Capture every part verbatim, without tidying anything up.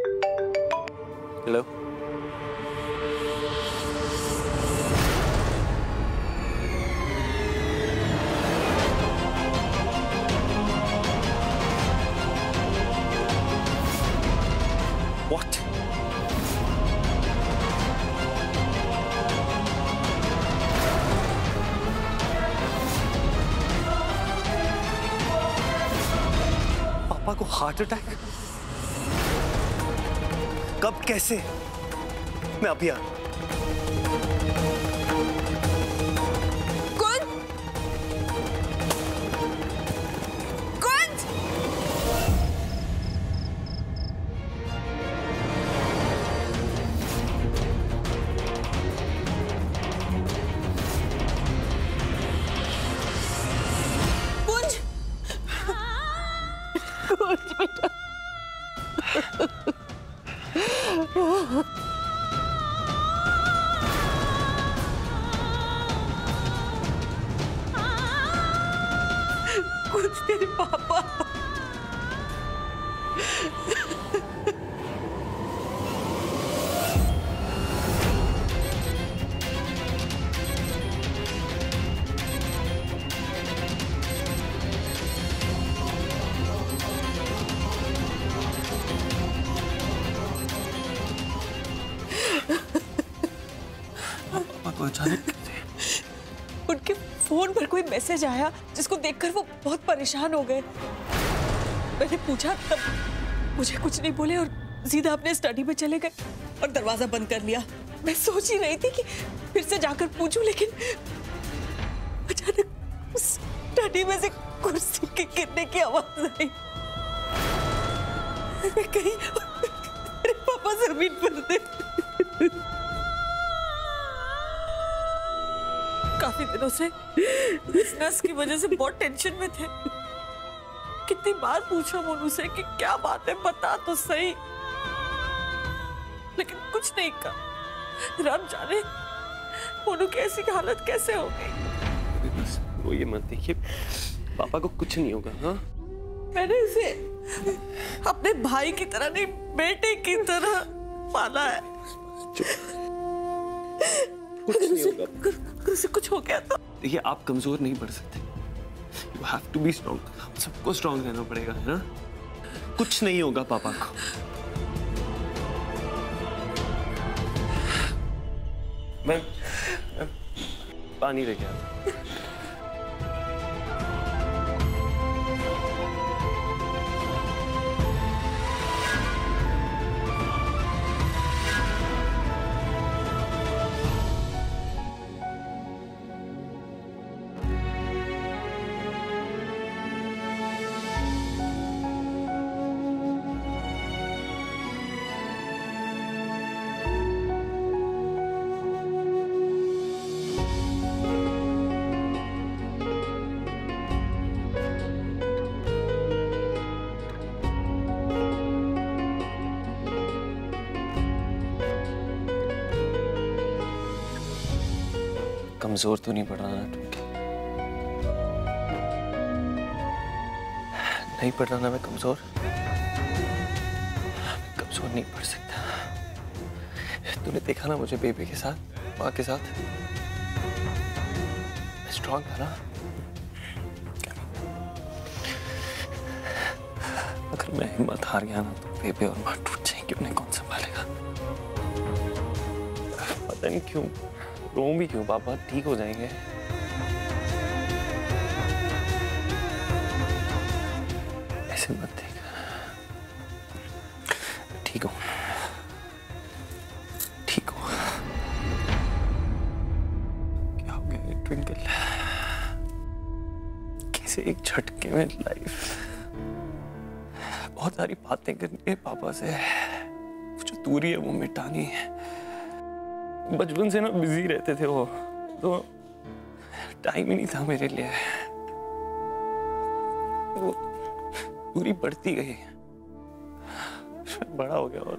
Hello. What? पापा को heart attack? कब, कैसे? मैं अभी आ। कुंज! कुंज! कुंज! कुंज बेटा। कुछ तेरे पापा। पापा को अचानक उनके फोन पर कोई मैसेज आया जिसको देखकर वो बहुत परेशान हो गए। मैंने पूछा तब मुझे कुछ नहीं बोले और सीधा अपने स्टडी में चले गए और दरवाजा बंद कर लिया। मैं सोच ही रही थी कि फिर से जाकर पूछूं, लेकिन अचानक उस स्टडी में से कुर्सी के गिरने की आवाज आई। मैं कहीं मेरे पापा जमीन पर थे। काफी दिनों से इस नस की वजह से बहुत टेंशन में थे। कितनी बार पूछा मोनू से कि क्या बात है, बता तो सही, लेकिन कुछ नहीं कहा। रब जाने मोनू की ऐसी हालत कैसे हो गई। बस वो ये मत देखिए, पापा को कुछ नहीं होगा। हाँ, मैंने इसे अपने भाई की तरह नहीं, बेटे की तरह पाला है। कुछ नहीं होगा। अगर उसे कुछ हो गया तो? देखिए, आप कमजोर नहीं पड़ सकते। You have to be strong. सबको स्ट्रॉन्ग रहना पड़ेगा, है ना? कुछ नहीं होगा पापा को। मैं, मैं पानी लेके आता हूँ। कमजोर तो नहीं पड़ रहा ना टुनके? नहीं पड़ रहा ना मैं कमजोर? कमजोर नहीं पड़ सकता। तूने देखा ना मुझे बेबी के साथ, माँ के साथ, मैं स्ट्रॉन्ग था ना। अगर मैं हिम्मत हार गया ना तो बेबी और माँ टूट जाएंगे। उन्हें कौन संभालेगा? पता नहीं क्यों रो भी क्यों, पापा ठीक हो जाएंगे। ऐसे मत देख, ठीक हो, ठीक हो। क्या हो गया ट्विंकल? कैसे एक झटके में लाइफ, बहुत सारी बातें करनी है पापा से, जो दूरी है वो मिटानी है। बचपन से ना बिजी रहते थे वो, तो टाइम ही नहीं था मेरे लिए। वो दूरी बढ़ती गई, बड़ा हो गया और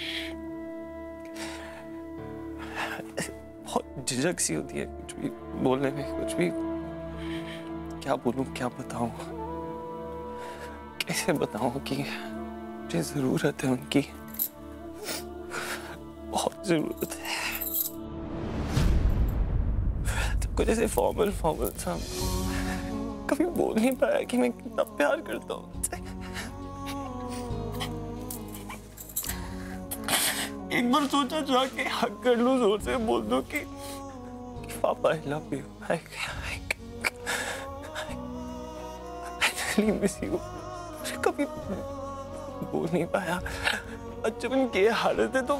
बहुत झिझक सी होती है कुछ भी बोलने में, कुछ भी क्या बोलूं, क्या बताऊं, कैसे बताऊं कि मुझे जरूरत है उनकी। जरूरत है। तुमको जैसे फॉर्मल फॉर्मल सा कभी बोल नहीं पाया कि मैं कितना प्यार करता हूँ। एक बार सोचा जाके हक कर लूं, जोर से बोल दो कि, कि पापा I love you, I really miss you. मुझे कभी बोल नहीं पाया। और जब इनकी हालत है तो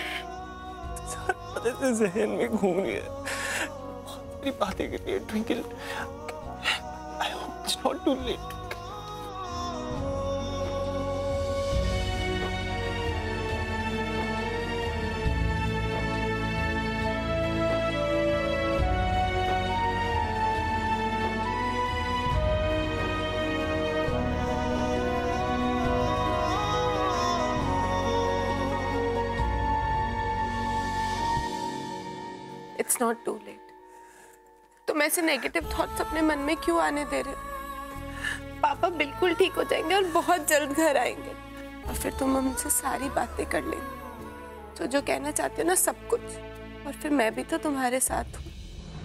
से जहन में घूम रही है। मेरी बातें कर रही है Twinkle. I hope it's not too late. It's not too late. तुम ऐसे नेगेटिव थॉट्स अपने मन में क्यों आने दे रहे हो? पापा बिल्कुल ठीक हो जाएंगे और बहुत जल्द घर आएंगे और फिर तुम हमसे सारी बातें कर लेना, तो जो कहना चाहते हो ना सब कुछ, और फिर मैं भी तो तुम्हारे साथ हूँ।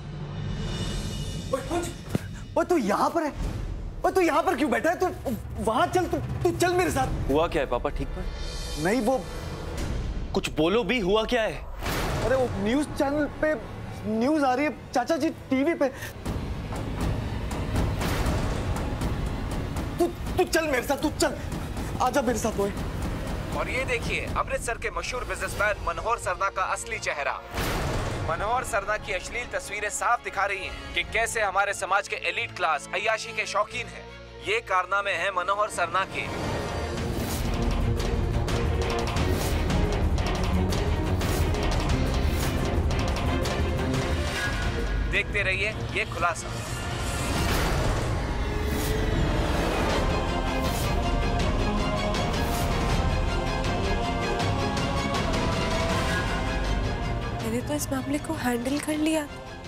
वो तू यहाँ पर है? वो तू यहाँ पर क्यों बैठा है? तू वहां चल, तू तू चल मेरे साथ। हुआ क्या है पापा? ठीक पर? नहीं, वो कुछ बोलो भी, हुआ क्या है? अरे वो न्यूज चैनल पे न्यूज आ रही है, चाचा जी टीवी पे। तू तू चल मेरे साथ, तू चल, आजा मेरे साथ। ओए और ये देखिए अमृतसर के मशहूर बिजनेसमैन मनोहर सरना का असली चेहरा। मनोहर सरना की अश्लील तस्वीरें साफ दिखा रही हैं कि कैसे हमारे समाज के एलीट क्लास अय्याशी के शौकीन हैं। ये कारनामे हैं मनोहर सरना के। देखते रहिए ये खुलासा। मैंने तो इस मामले को हैंडल कर लिया।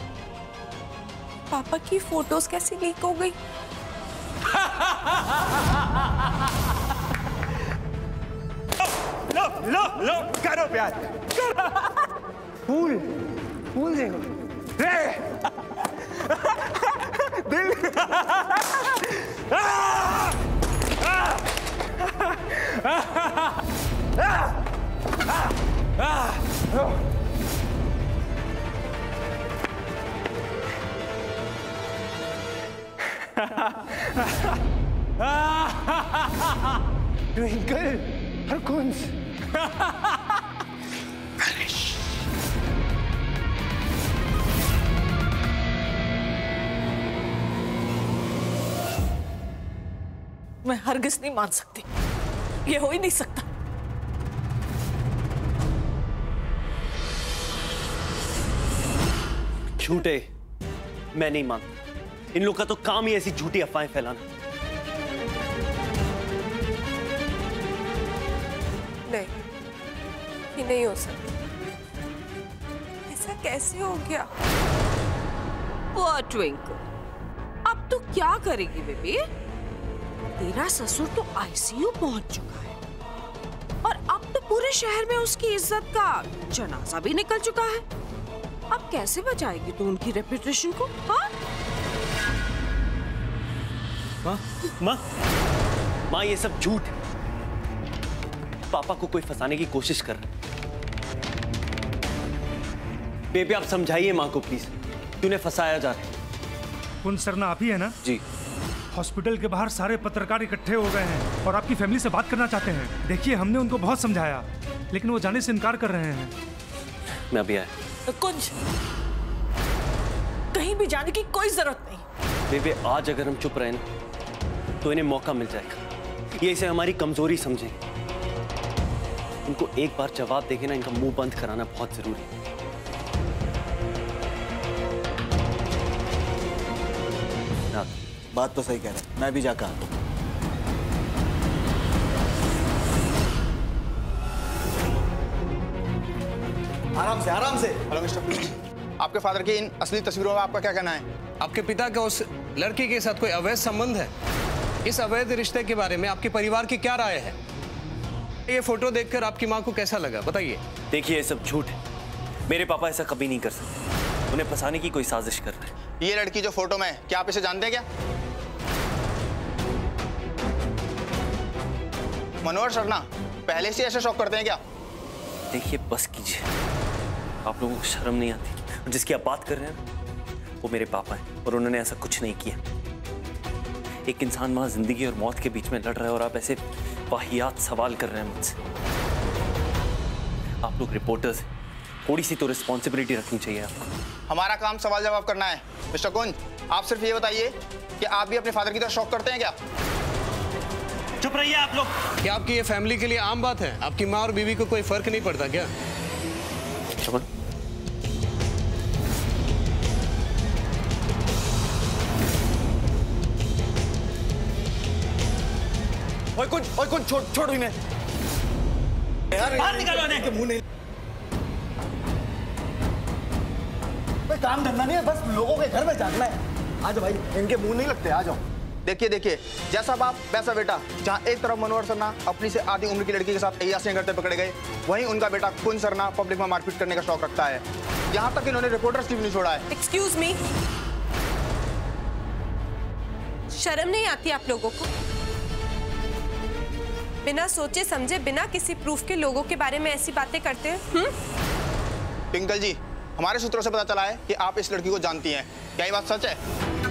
पापा की फोटोज कैसे लीक हो गई? लो लो लो करो प्यार, करो। फूल फूल देखो दिल। ट्विंकल हरकुंस। मैं हरगिज नहीं मान सकती, ये हो ही नहीं सकता। झूठे, मैं नहीं मानता। इन लोग का तो काम ही ऐसी झूठी अफवाहें फैलाना। नहीं, ये नहीं हो सकता। ऐसा कैसे हो गया? वो ट्विंकल, अब तो क्या करेगी बेबी? तेरा ससुर तो आईसीयू पहुंच चुका है और अब तो पूरे शहर में उसकी इज्जत का जनाजा भी निकल चुका है। अब कैसे बचाएगी तू उनकी रेपुटेशन को? हाँ? माँ, माँ, माँ, ये सब झूठ है। पापा को कोई फंसाने की कोशिश कर रहा है। बेबी आप समझाइए माँ को प्लीज, क्यों उन्हें फंसाया जा रहा है? कौन सरना आप ही है ना? जी। हॉस्पिटल के बाहर सारे पत्रकार इकट्ठे हो गए हैं और आपकी फैमिली से बात करना चाहते हैं। देखिए हमने उनको बहुत समझाया लेकिन वो जाने से इनकार कर रहे हैं। मैं अभी आया। कुंज, कहीं भी जाने की कोई जरूरत नहीं। बेबी आज अगर हम चुप रहे ना तो इन्हें मौका मिल जाएगा। ये इसे हमारी कमजोरी समझेंगे। इनको एक बार जवाब देके ना इनका मुंह बंद कराना बहुत जरूरी है। बात तो सही कह रहे हैं, मैं भी जाकर आता हूँ। आराम से आराम से। हेलो मिस्टर प्लीज, आपके फादर की इन असली तस्वीरों में आपका क्या कहना है? आपके पिता का उस लड़की के साथ कोई अवैध संबंध है? इस अवैध रिश्ते के बारे में आपके परिवार की क्या राय है? ये फोटो देखकर आपकी माँ को कैसा लगा बताइए। देखिए ये सब झूठ है। मेरे पापा ऐसा कभी नहीं कर सकते। उन्हें फंसाने की कोई साजिश कर रहे हैं। ये लड़की जो फोटो में है, क्या आप इसे जानते हैं क्या? मनोहर सरना पहले से ऐसे शौक करते हैं क्या? देखिए बस कीजिए, आप लोगों को शर्म नहीं आती? जिसकी आप बात कर रहे हैं वो मेरे पापा हैं और उन्होंने ऐसा कुछ नहीं किया। एक इंसान वहां जिंदगी और मौत के बीच में लड़ रहा है और आप ऐसे वाहियात सवाल कर रहे हैं मुझसे। आप लोग रिपोर्टर्स हैं, थोड़ी सी तो रिस्पॉन्सिबिलिटी रखनी चाहिए आपको। हमारा काम सवाल जवाब करना है। मिस्टर कुंज, आप सिर्फ ये बताइए कि आप भी अपने फादर की तरह शौक करते हैं क्या? चुप रहिए आप लोग। क्या आपकी ये फैमिली के लिए आम बात है? आपकी माँ और बीवी को कोई फर्क नहीं पड़ता क्या? शबन, ओए कुछ ओए कुछ छोड़ छोड़ इन्हें यार, बाहर निकालो इन्हें। मुंह नहीं, भाई काम धंधा नहीं है, बस लोगों के घर में जाना है। आ जाओ भाई, इनके मुंह नहीं लगते, आ जाओ। देखिए देखिए, जैसा बाप वैसा बेटा। जहाँ एक तरफ मनोहर सरना अपनी से आधी उम्र की लड़की के साथ अय्याशियां करते पकड़े गए, वहीं उनका बेटा कुंज सरना पब्लिक में मारपीट करने का शौक रखता है। यहाँ तक इन्होंने रिपोर्टर्स की भी नहीं छोड़ा है। एक्सक्यूज मी, शर्म नहीं आती आप लोगों को? बिना सोचे समझे, बिना किसी प्रूफ के लोगों के बारे में ऐसी बातें करते हैं। हम्म? ट्विंकल जी, हमारे सूत्रों से पता चला है कि आप इस लड़की को जानती हैं। क्या ये बात सच है?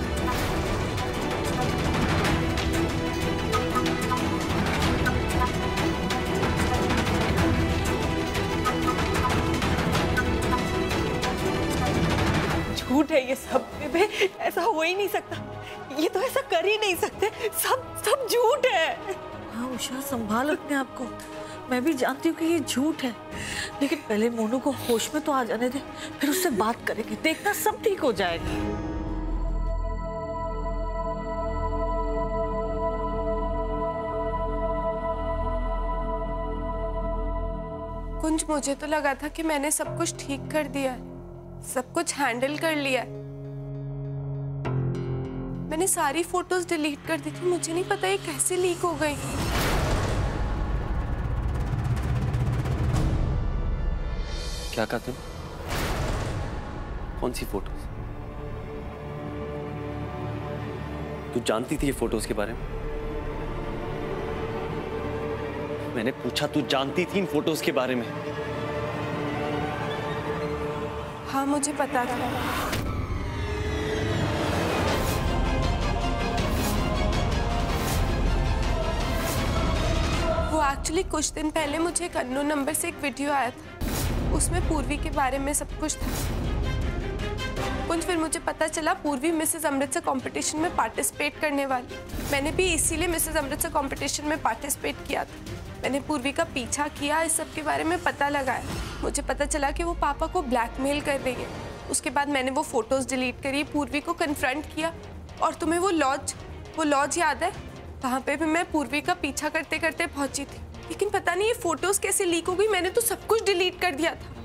झूठ है ये सब बेबे, ऐसा हो ही नहीं सकता। ये तो ऐसा कर ही नहीं सकते। सब सब झूठ है। हाँ उषा, संभाल अपने आप को। मैं भी जानती हूँ कि ये झूठ है, लेकिन पहले मोनू को होश में तो आ जाने दे, फिर उससे बात करेंगे। देखना सब ठीक हो जाएगा। कुंज, मुझे तो लगा था कि मैंने सब कुछ ठीक कर दिया, सब कुछ हैंडल कर लिया। मैंने सारी फोटोज डिलीट कर दी थी। मुझे नहीं पता ये कैसे लीक हो गई। क्या कहा तुम? कौन सी फोटोज? तू जानती थी ये फोटोज के बारे में? मैंने पूछा, तू जानती थी इन फोटोज के बारे में? हाँ मुझे पता था। वो एक्चुअली कुछ दिन पहले मुझे एक अननोन नंबर से एक वीडियो आया था, उसमें पूर्वी के बारे में सब कुछ था। कुछ फिर मुझे पता चला पूर्वी मिसेस अमृतसर कंपटीशन में पार्टिसिपेट करने वाली। मैंने भी इसीलिए मिसेस अमृतसर कंपटीशन में पार्टिसिपेट किया था। मैंने पूर्वी का पीछा किया, इस सब के बारे में पता लगाया। मुझे पता चला कि वो पापा को ब्लैकमेल कर रही है। उसके बाद मैंने वो फोटोज डिलीट करी, पूर्वी को कन्फ्रंट किया। और तुम्हें वो लॉज वो लॉज याद है? वहाँ पे भी मैं पूर्वी का पीछा करते करते पहुंची थी। लेकिन पता नहीं ये फोटोज कैसे लीक हो गई। मैंने तो सब कुछ डिलीट कर दिया था।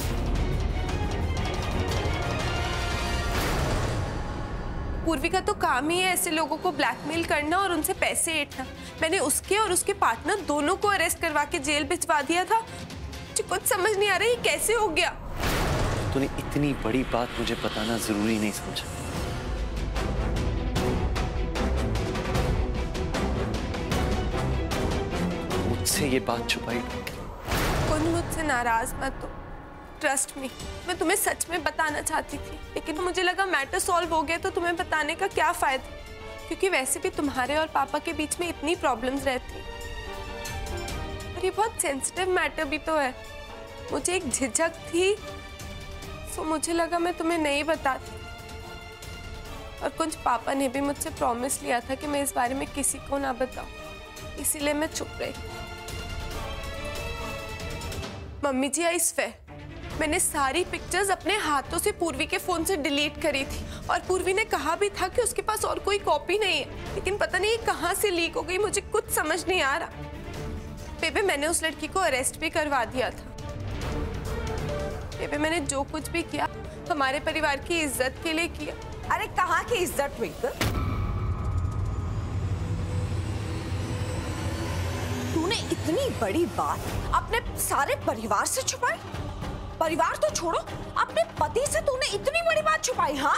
पूर्वी का तो काम ही है ऐसे लोगों को ब्लैकमेल करना और उनसे पैसे ऐंठना। मैंने उसके और उसके पार्टनर दोनों को अरेस्ट करवा के जेल भिजवा दिया था। मुझे कुछ समझ नहीं आ रहा ये कैसे हो गया। तूने इतनी बड़ी बात मुझे बताना जरूरी नहीं समझा। मुझसे ये बात छुपाई। कुछ मुझसे नाराज मत हो, ट्रस्ट मी। मैं तुम्हें सच में बताना चाहती थी, लेकिन मुझे लगा मैटर सॉल्व हो गया तो तुम्हें बताने का क्या फायदा, क्योंकि वैसे भी तुम्हारे और पापा के बीच में इतनी प्रॉब्लम्स रहती। और ये बहुत सेंसिटिव मैटर भी तो है। मुझे एक झिझक थी, तो मुझे लगा मैं तुम्हें नहीं बताती। और कुछ पापा ने भी मुझसे प्रॉमिस लिया था कि मैं इस बारे में किसी को ना बताऊं, इसीलिए मैं चुप रही। मम्मी जी आई स्वे, मैंने सारी पिक्चर्स अपने हाथों से पूर्वी के फोन से डिलीट करी थी। और पूर्वी ने कहा भी था कि उसके पास और कोई कॉपी नहीं है, लेकिन पता नहीं कहां से लीक हो गई। मुझे कुछ समझ नहीं आ रहा। बेबे, मैंने उस लड़की को अरेस्ट भी करवा दिया था। बेबे, मैंने जो कुछ भी किया हमारे परिवार की इज्जत के लिए किया। अरे कहाँ की इज्जत ट्विंकल? तूने इतनी बड़ी बात अपने सारे परिवार से छुपाई? परिवार तो छोड़ो, अपने पति से तूने इतनी बड़ी बात छुपाई? हाँ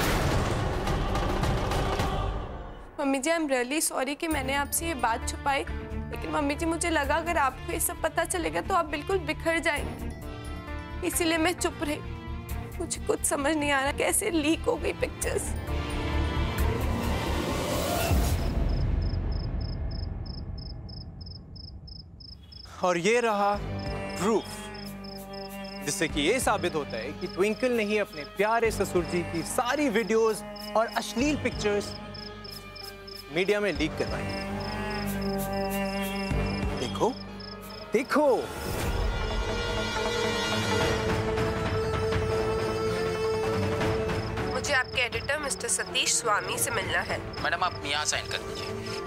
mummy ji, I am really sorry कि मैंने आपसे ये बात छुपाई, लेकिन मम्मी जी मुझे लगा अगर आपको ये सब पता चलेगा तो आप बिल्कुल बिखर जाएंगे, इसीलिए मैं चुप रही। मुझे कुछ समझ नहीं आ रहा कैसे लीक हो गई पिक्चर्स। और ये रहा प्रूफ, जिससे कि ये साबित होता है कि ट्विंकल ने ही अपने प्यारे ससुर जी की सारी वीडियोस और अश्लील पिक्चर्स मीडिया में लीक करवाई। देखो देखो, मुझे आपके एडिटर मिस्टर सतीश स्वामी से मिलना है। मैडम आप यहाँ साइन कर दीजिए।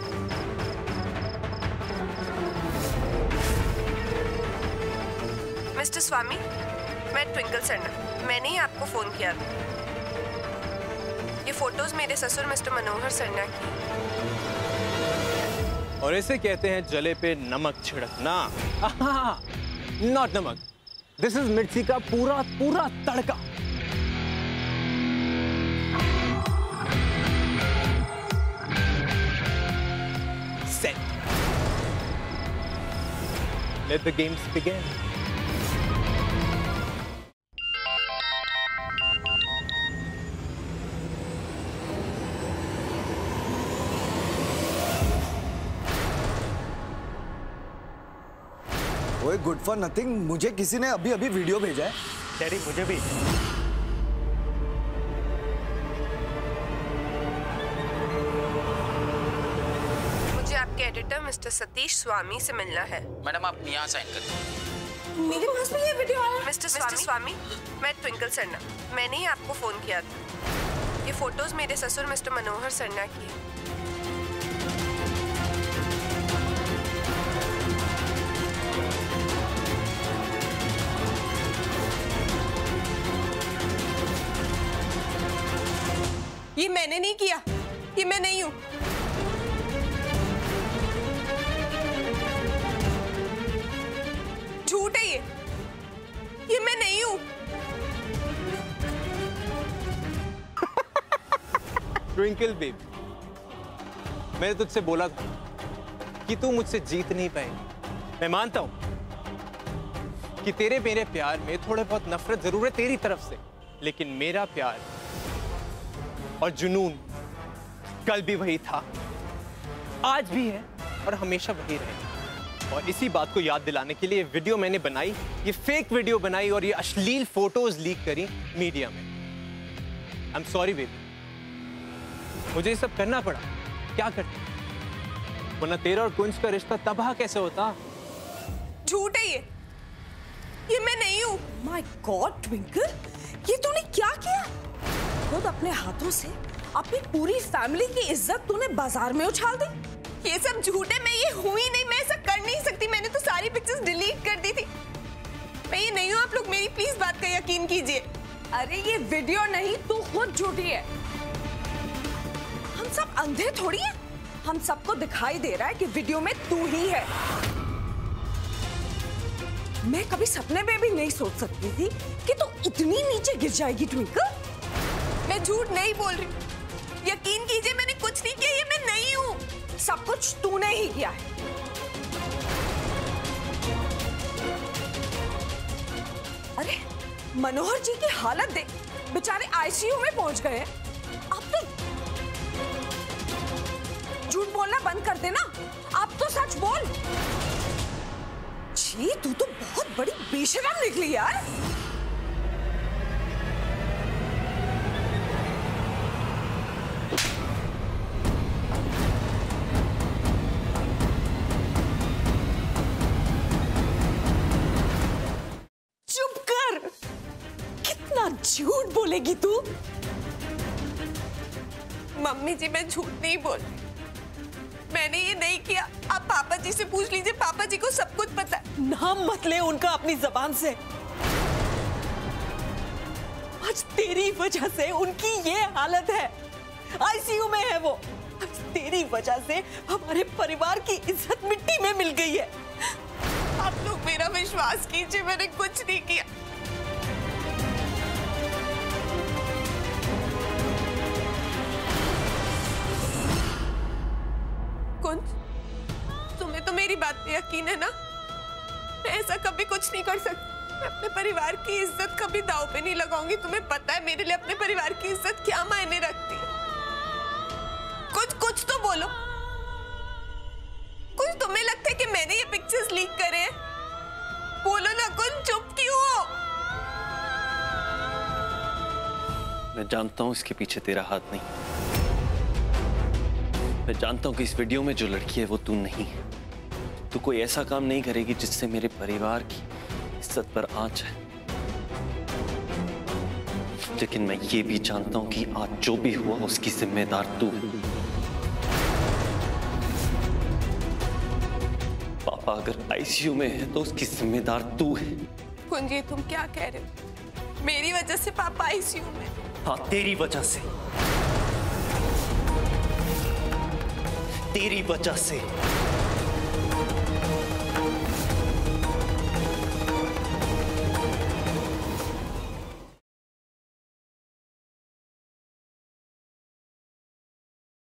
मिस्टर स्वामी, मैं ट्विंकल सरना, मैंने ही आपको फोन किया था। ये फोटोज मेरे ससुर मिस्टर मनोहर सरना की। और इसे कहते हैं जले पे नमक छिड़कना। नॉट नमक, दिस इज मिर्ची का पूरा पूरा तड़का। Set. Let the games begin. ओए गुड फॉर नथिंग, मुझे किसी ने अभी अभी वीडियो भेजा है। डैडी मुझे भी। मुझे आपके एडिटर मिस्टर सतीश स्वामी से मिलना है। मैडम आप यहाँ साइन कर दीजिए। मेरे पास भी ये वीडियो आया। मिस्टर स्वामी, स्वामी मैं ट्विंकल सरना, मैंने ही आपको फोन किया था। ये फोटोज मेरे ससुर मिस्टर मनोहर सरना की है। ये मैंने नहीं किया, ये मैं नहीं हूं। झूठ है ये, ये मैं नहीं हूं। ट्विंकल बेबी, मैंने तुझसे बोला था कि तू मुझसे जीत नहीं पाएगी। मैं मानता हूं कि तेरे मेरे प्यार में थोड़े बहुत नफरत जरूर है तेरी तरफ से, लेकिन मेरा प्यार और जुनून कल भी वही था, आज भी है और हमेशा वही रहेगा। और इसी बात को याद दिलाने के लिए वीडियो मैंने बनाई, ये फेक वीडियो बनाई और ये अश्लील फोटोज लीक करी मीडिया में। आई एम सॉरी बेबी, मुझे ये सब करना पड़ा, क्या करते, वरना तेरा और कुंज का रिश्ता तबाह कैसे होता। झूठ है ये, ये मैं नहीं हूं। माय गॉड ट्विंकल, ये तूने क्या किया? खुद अपने हाथों से अपनी पूरी फैमिली की इज्जत तूने बाजार में उछाल दी। ये सब झूठ है, मैं ये हुई नहीं, मैं ऐसा कर नहीं सकती। मैंने तो सारी पिक्चर्स डिलीट कर दी थी। मैं ये नहीं हूं। आप लोग मेरी प्लीज बात का यकीन कीजिए। अरे ये वीडियो नहीं, तू खुद झूठी है। हम सब अंधे थोड़ी हैं। हम सबको दिखाई दे रहा है कि वीडियो में तू ही है। मैं कभी सपने में भी नहीं सोच सकती थी कि तू इतनी नीचे गिर जाएगी ट्विंकल। मैं झूठ नहीं बोल रही, यकीन कीजिए मैंने कुछ नहीं किया, ये मैं नहीं हूं। सब कुछ तूने ही किया है। अरे मनोहर जी की हालत देख, बेचारे आईसीयू में पहुंच गए। अब तो झूठ बोलना बंद कर देना, अब तो सच बोल। छी, तू तो बहुत बड़ी बेशरम निकली यार। झूठ बोलेगी तू? मम्मी जी मैं झूठ नहीं बोल रही, मैंने ये नहीं किया। आप पापा जी से पूछ लीजिए, पापा जी को सब कुछ पता है। नाम मत ले उनका अपनी जबान से। आज तेरी वजह से उनकी ये हालत है, आईसीयू में है वो। आज तेरी वजह से हमारे परिवार की इज्जत मिट्टी में मिल गई है। आप लोग मेरा विश्वास कीजिए, मैंने कुछ नहीं किया। बात पे यकीन है ना? मैं ऐसा कभी कुछ नहीं कर सकती। मैं अपने परिवार की इज्जत कभी दांव पे नहीं लगाऊंगी। तुम्हें पता है मेरे लिए अपने परिवार की इज्जत क्या मायने रखती है। कुछ कुछ तो बोलो। कुछ तुम्हें लगता है कि मैंने ये पिक्चर्स लीक करे हैं? बोलो ना कुछ, चुप क्यों हो? मैं जानता हूं इसके पीछे तेरा हाथ नहीं। मैं जानता हूं कि इस वीडियो में जो लड़की है वो तू नहीं है। तू कोई ऐसा काम नहीं करेगी जिससे मेरे परिवार की इज्जत पर आंच है। लेकिन मैं ये भी जानता हूं कि आज जो भी हुआ उसकी जिम्मेदार तू है। पापा अगर आईसीयू में है तो उसकी जिम्मेदार तू है। कुंजी, तुम क्या कह रहे हो? मेरी वजह से पापा आईसीयू में? हाँ, तेरी वजह से, तेरी वजह से।